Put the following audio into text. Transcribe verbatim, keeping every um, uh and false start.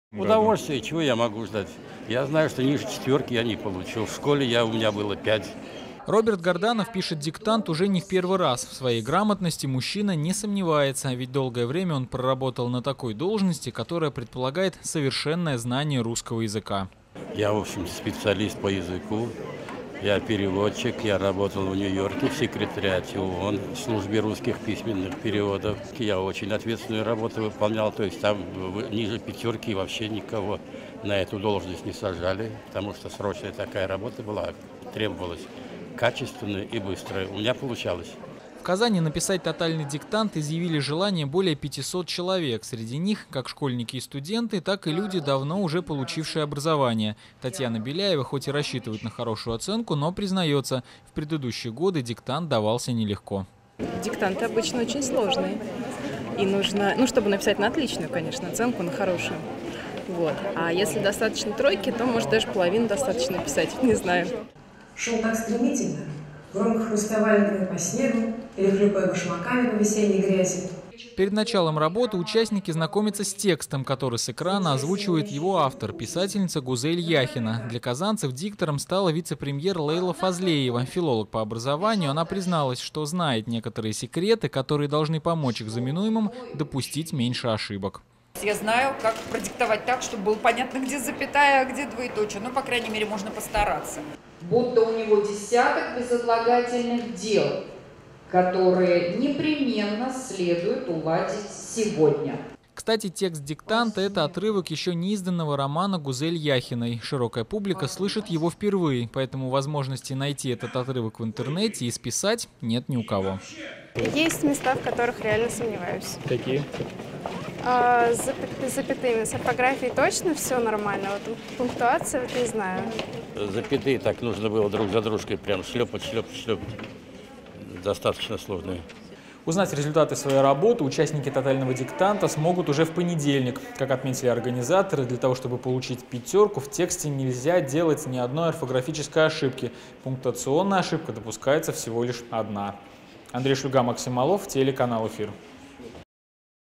Удовольствие, чего я могу ждать? Я знаю, что ниже четверки я не получил. В школе я, у меня было пять. Роберт Горданов пишет диктант уже не в первый раз. В своей грамотности мужчина не сомневается, ведь долгое время он проработал на такой должности, которая предполагает совершенное знание русского языка. Я, в общем, специалист по языку. Я переводчик, я работал в Нью-Йорке в секретариате ООН, в службе русских письменных переводов. Я очень ответственную работу выполнял, то есть там ниже пятерки вообще никого на эту должность не сажали, потому что срочная такая работа была, требовалась качественная и быстрая. У меня получалось. В Казани написать тотальный диктант изъявили желание более пятисот человек. Среди них как школьники и студенты, так и люди, давно уже получившие образование. Татьяна Беляева хоть и рассчитывает на хорошую оценку, но признается, в предыдущие годы диктант давался нелегко. Диктанты обычно очень сложные. И нужно, ну, чтобы написать на отличную, конечно, оценку, на хорошую. Вот. А если достаточно тройки, то, может, даже половину достаточно писать, не знаю. Шел так стремительно, громко хрустя валенками по снегу или хлюпая башмаками по весенней грязи. Перед началом работы участники знакомятся с текстом, который с экрана озвучивает его автор, писательница Гузель Яхина. Для казанцев диктором стала вице-премьер Лейла Фазлеева. Филолог по образованию, она призналась, что знает некоторые секреты, которые должны помочь экзаменуемым допустить меньше ошибок. Я знаю, как продиктовать так, чтобы было понятно, где запятая, а где двоеточие. Ну, по крайней мере, можно постараться. Будто у него десяток безотлагательных дел, которые непременно следует уладить сегодня. Кстати, текст диктанта – это отрывок еще неизданного романа Гузель Яхиной. Широкая публика слышит его впервые, поэтому возможности найти этот отрывок в интернете и списать нет ни у кого. Есть места, в которых реально сомневаюсь. Какие? А, с запятыми. С орфографией точно все нормально, вот пунктуация, вот не знаю. Запятые так нужно было друг за дружкой прям шлепать, шлепать, шлепать. Достаточно сложные. Узнать результаты своей работы участники тотального диктанта смогут уже в понедельник. Как отметили организаторы, для того, чтобы получить пятерку, в тексте нельзя делать ни одной орфографической ошибки. Пунктуационная ошибка допускается всего лишь одна. Андрей Шульга, Максим Малов, телеканал «Эфир».